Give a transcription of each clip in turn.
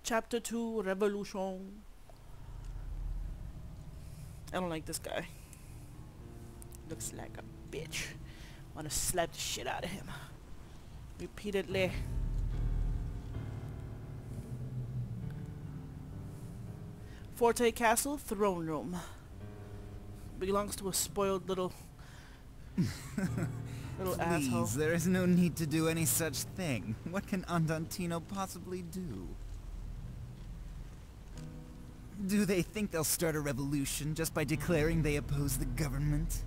Chapter 2, Revolution. I don't like this guy. Looks like a bitch. Wanna slap the shit out of him. Repeatedly. Forte Castle, throne room. Belongs to a spoiled little asshole. Please, there is no need to do any such thing. What can Andantino possibly do? Do they think they'll start a revolution just by declaring they oppose the government?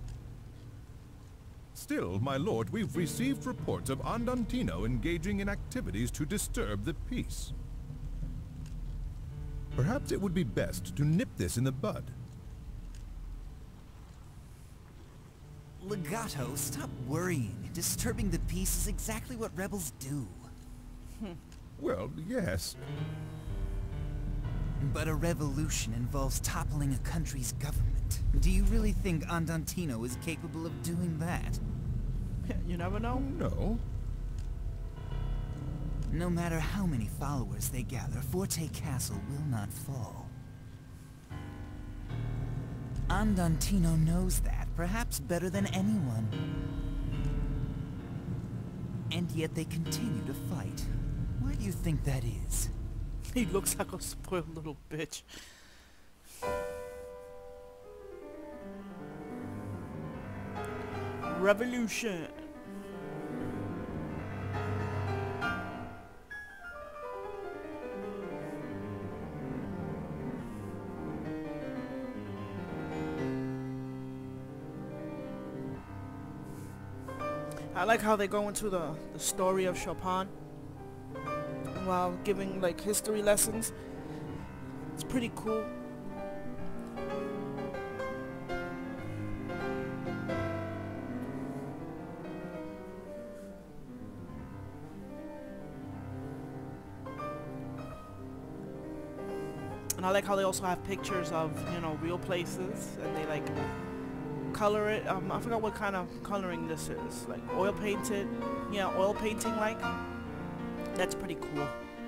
Still, my lord, we've received reports of Andantino engaging in activities to disturb the peace. Perhaps it would be best to nip this in the bud. Legato, stop worrying. Disturbing the peace is exactly what rebels do. Well, yes. But a revolution involves toppling a country's government. Do you really think Andantino is capable of doing that? You never know. No. No matter how many followers they gather, Forte Castle will not fall. Andantino knows that, perhaps better than anyone. And yet they continue to fight. Why do you think that is? He looks like a spoiled little bitch. Revolution. I like how they go into the story of Chopin while giving like history lessons. It's pretty cool. And I like how they also have pictures of, you know, real places, and they like color it. I forgot what kind of coloring this is. Like oil painted. Yeah, oil painting like. That's pretty cool.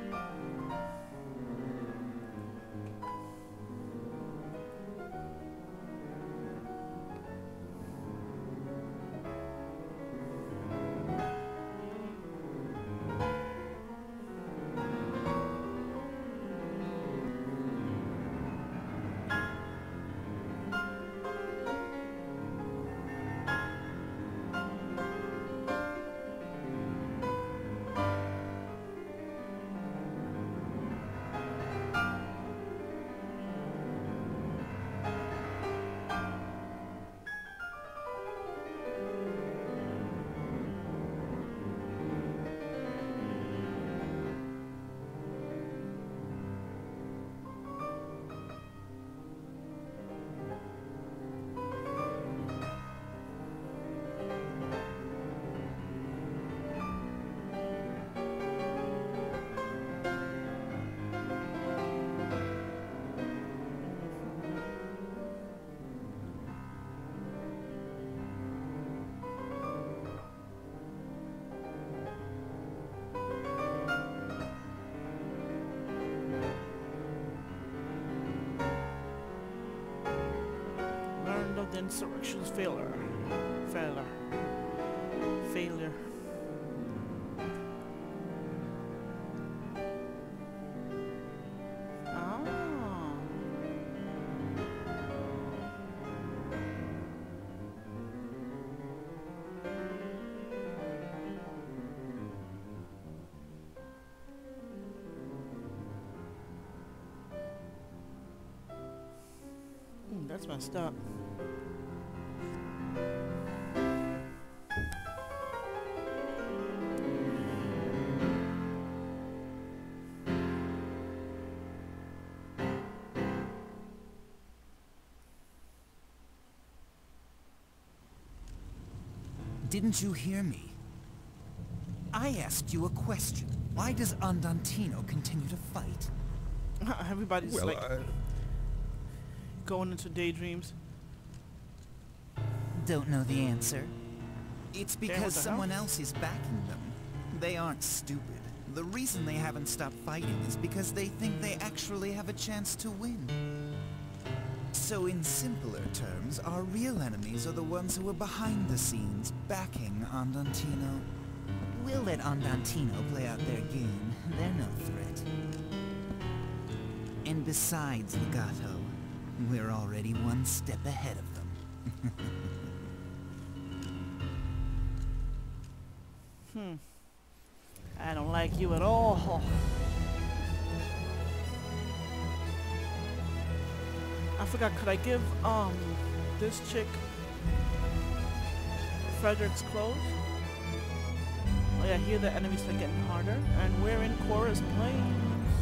The insurrection's failure. Ah. That's messed up. Didn't you hear me? I asked you a question. Why does Andantino continue to fight? Everybody's like going into daydreams. Don't know the answer? It's because someone else is backing them. They aren't stupid. The reason they haven't stopped fighting is because they think they actually have a chance to win. So in simpler terms, our real enemies are the ones who are behind the scenes, backing Andantino. We'll let Andantino play out their game. They're no threat. And besides, Legato, we're already one step ahead of them. I don't like you at all. I forgot, could I give this chick Frederick's clothes? Oh yeah, here the enemies are getting harder, and we're in chorus playing.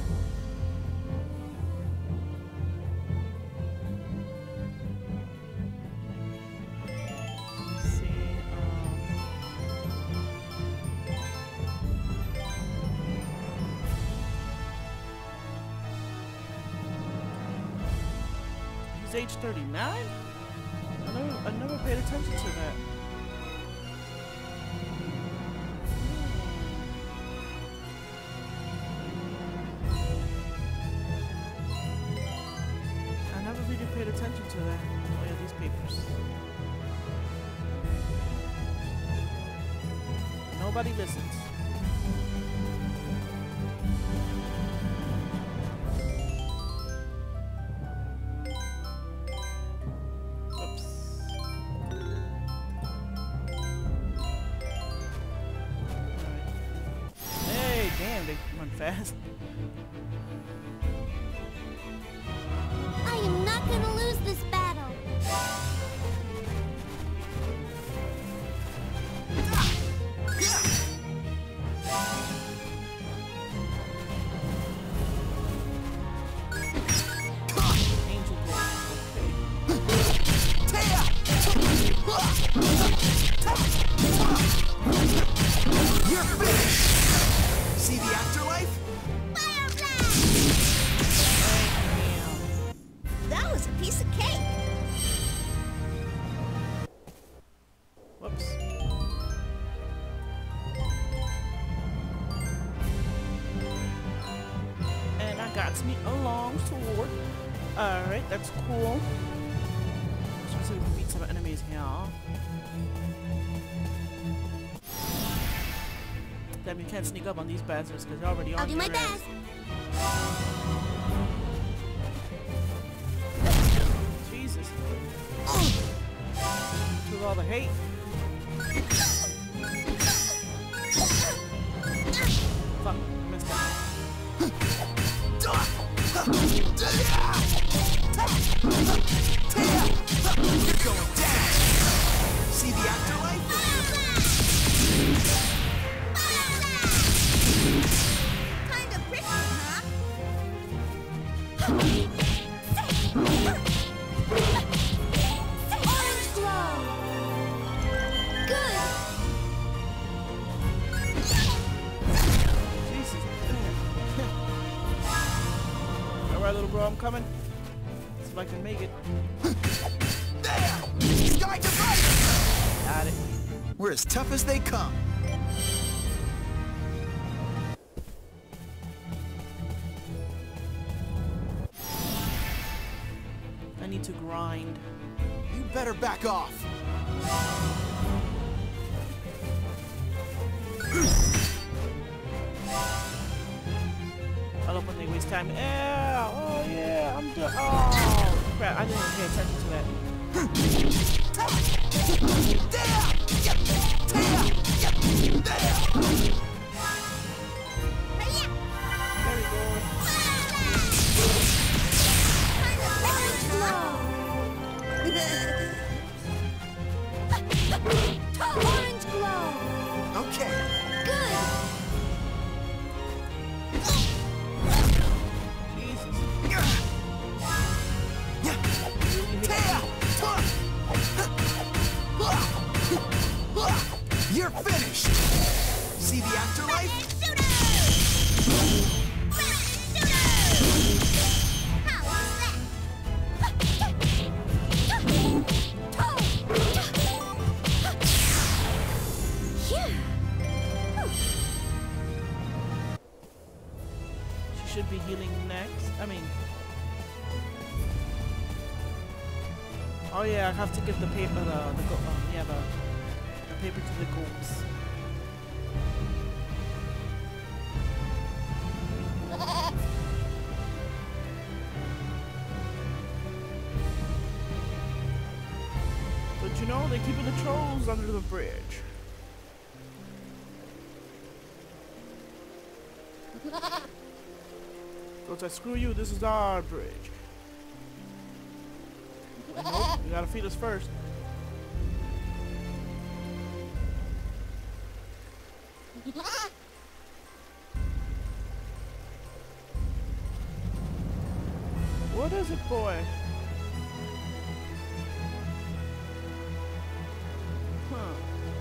Let's see, he's age 39? I never paid attention to that. I never really paid attention to that. Oh yeah, these papers. Nobody listens. Damn, they run fast. I am not gonna lose this battle. Angel Blade, You're finished! See the afterlife? Fire blast! That was a piece of cake. Whoops. And I got me a long sword. Alright, that's cool. Let's see if we can beat some enemies here. Damn, you can't sneak up on these bastards because they're already on I'll do my your ass. best. Jesus. With all the hate. Fuck, missed that. You're going down! See the afterlife? Kind of prickly, huh? Orange glow. Good. Jesus. Alright, little bro, I'm coming. See if I can make it. There! Start to fight! Got it. We're as tough as they come. I need to grind. You better back off. I love when they waste time. Yeah! Oh yeah! I'm done. Oh crap! I didn't even pay attention to that. There we go. Orange glow. Orange glow. Okay. Good. Jesus. You're finished! See the afterlife? should be healing next. I mean... Oh yeah, I have to give the paper the paper to the goats. But you know, they're keeping the trolls under the bridge. Goats, I screw you, this is our bridge. Nope, you gotta feed us first. What is it, boy? Huh.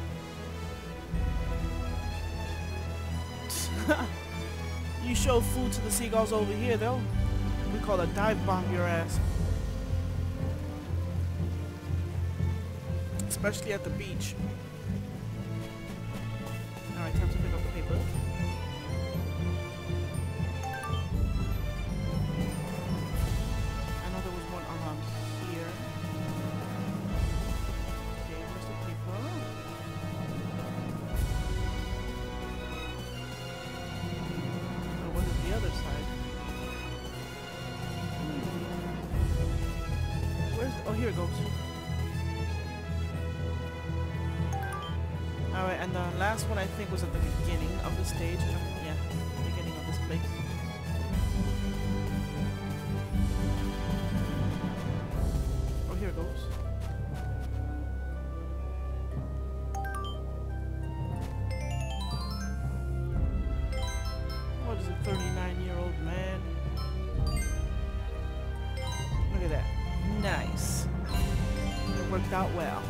You show food to the seagulls over here, they'll... We call it dive bomb your ass. Especially at the beach. Alright, time to pick up the paper. I know there was one around here. Okay, where's the paper? Oh, what is the other side? Where's the, oh, here it goes. Alright, and the last one I think was at the beginning of the stage. Yeah, beginning of this place. Oh, here it goes. What is a 39-year-old man? Look at that. Nice. It worked out well.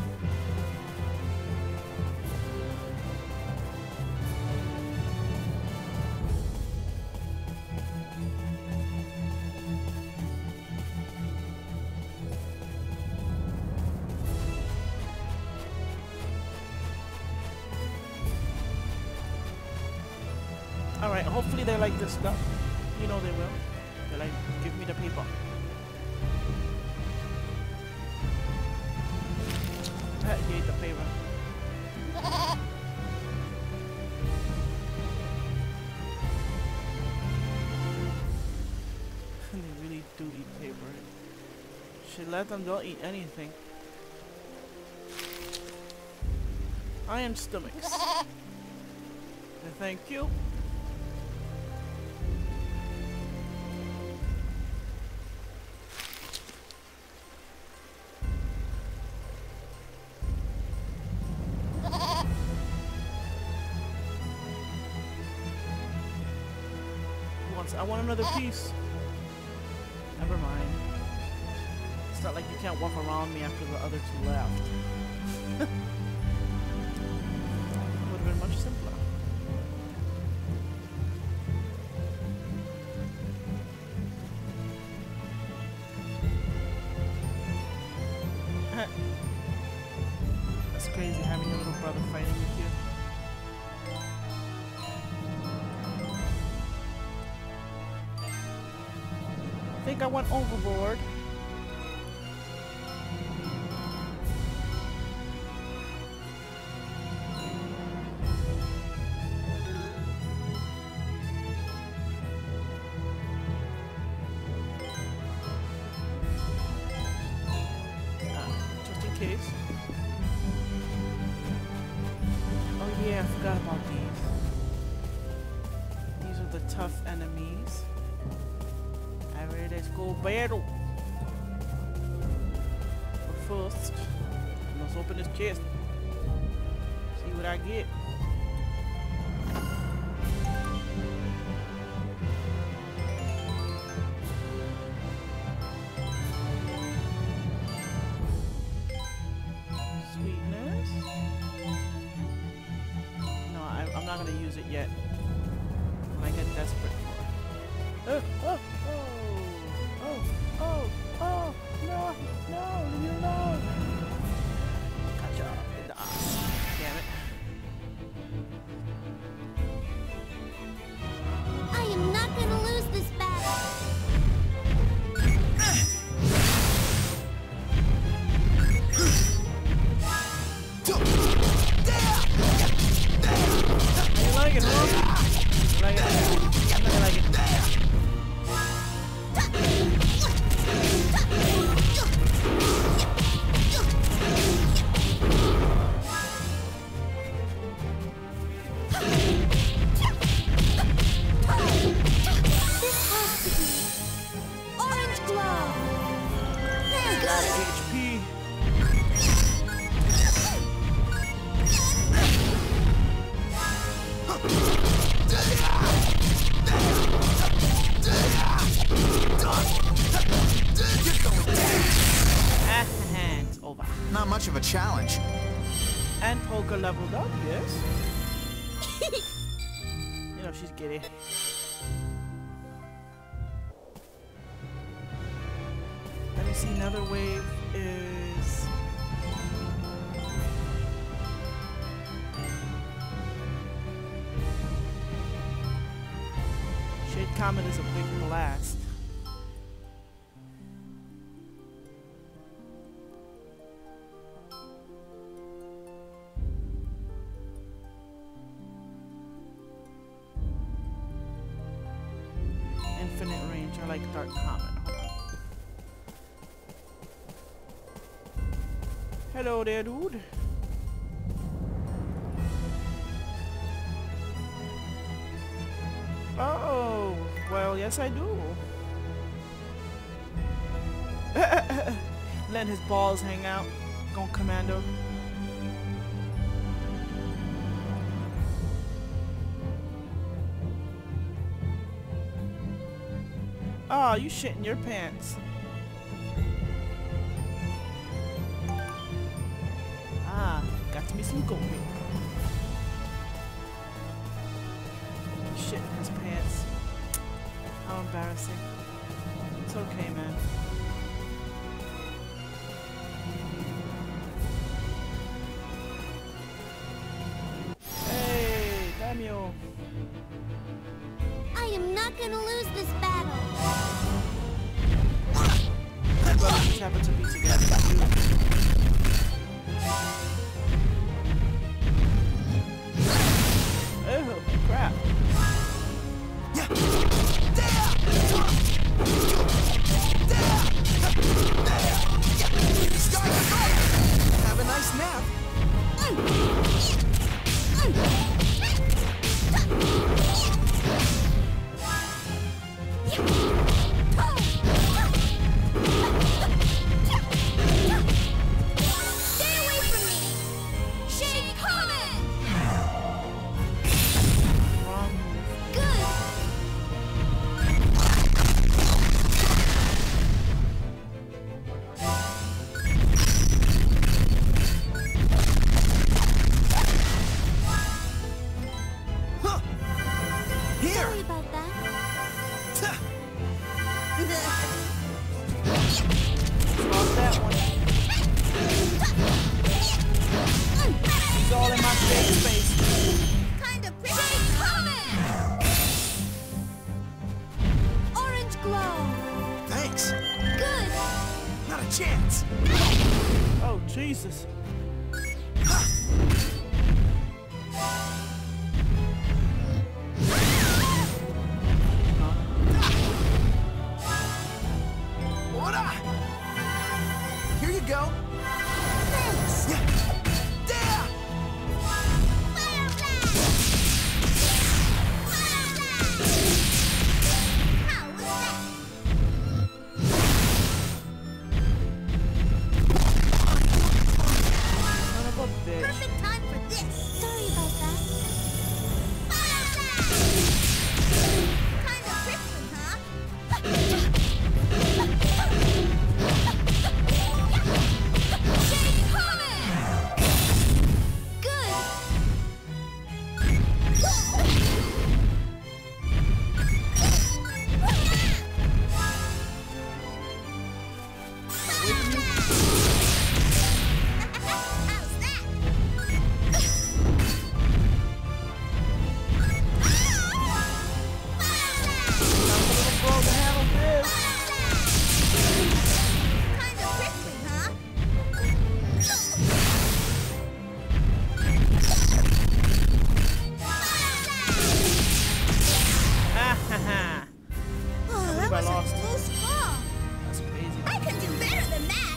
Alright, hopefully they like this stuff. You know they will. They like, give me the paper. He ate the paper. They really do eat paper. Should let them, don't eat anything. Iron stomachs. Thank you. I want another piece. Never mind. It's not like you can't walk around me after the other two left. Would have been much simpler. That's crazy having your little brother fighting with you. I think I went overboard. Just in case. Oh yeah, I forgot about these. These are the tough enemies. Alright, let's go battle. But first, let's open this chest. See what I get. Sweetness. No, I'm not gonna use it yet. When I get desperate for it. Oh, no, leave me alone. Gotcha, in the eye. Damn it. challenge. And Polka leveled up, yes. You know, she's giddy. Let me see, another wave is... Shade Comet is a big blast. Infinite range, I like Dark Comet. Hold on. Hello there, dude. Oh, well, yes I do. Letting his balls hang out. Going commando. Oh, you shitting your pants. Ah, got to be some gold. Shitting his pants. How embarrassing. It's okay, man. Hey, damn you. I am not gonna lose this battle. My brothers just happen to be together. Oh, crap. Have a nice nap. Stay away from me! Shade Comet! Wrong move. Good! Here. Sorry about that. Lost that one. He's all in my face. Kind of pretty. Shade Comet! Orange glow. Thanks. Good. Not a chance. Oh, Jesus. Here you go. Thanks. Yeah. There. Fire blast! Fire blast! How was that? Son of a bitch. Perfect time for this. Sorry about that. Fire blast! Kind of prickly, huh? Shade Comet! Good. How's that? Time for little bro to handle this. Kind of prickly, huh? Ha ha ha. Oh, believe I that was lost. a close call. That's crazy. I can do better than that.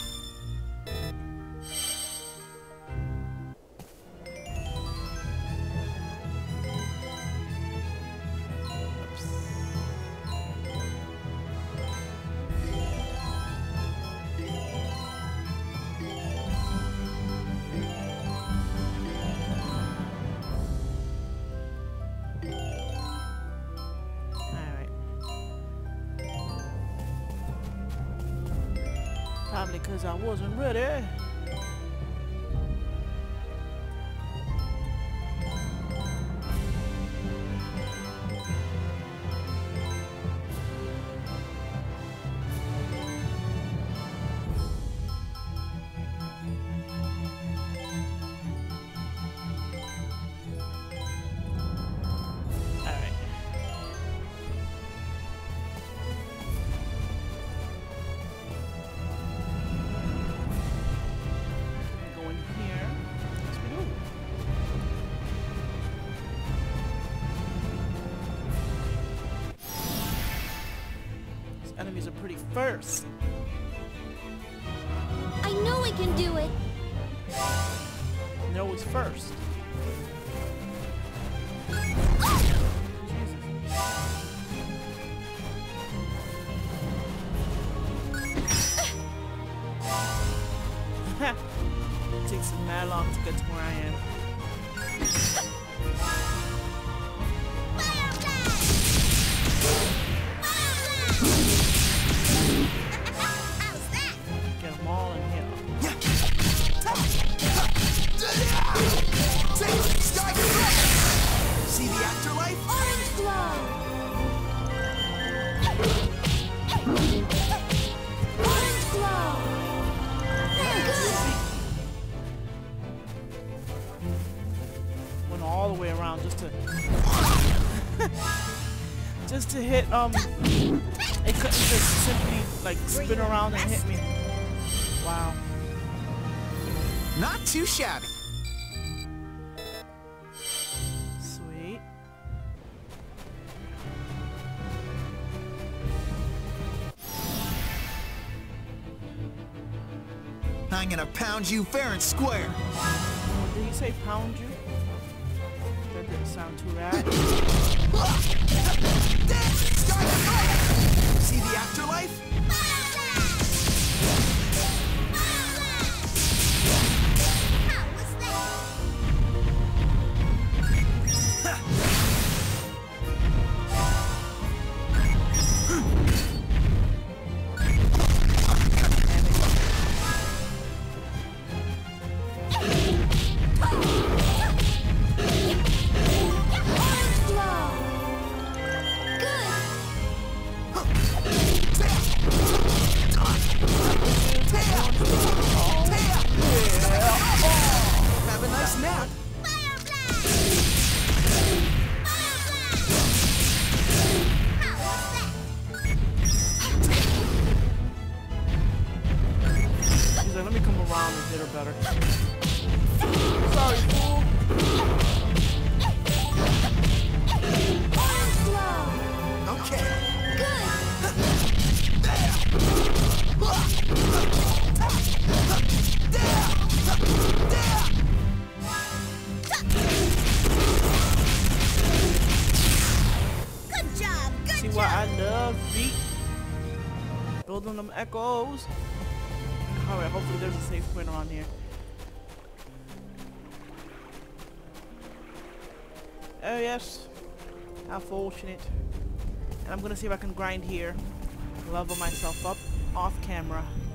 Alright. Probably because I wasn't ready. enemies are pretty fierce. I know we can do it. And they're always first. It takes me mad long to get to where I am. Get them all in here. See the afterlife? Orange glow. Orange glow. Went all the way around just to just to hit it couldn't just simply like spin around and hit me. Wow. Not too shabby. Sweet. I'm gonna pound you fair and square. Oh, did he say pound you? That didn't sound too right. See the afterlife? Have a nice nap. He's like, let me come around and hit her better. Sorry, fool. Okay. Good job. See Good why job. I love beat building them echoes. Alright, hopefully there's a safe point around here. Oh yes. How fortunate. And I'm gonna see if I can grind here. Level myself up off camera.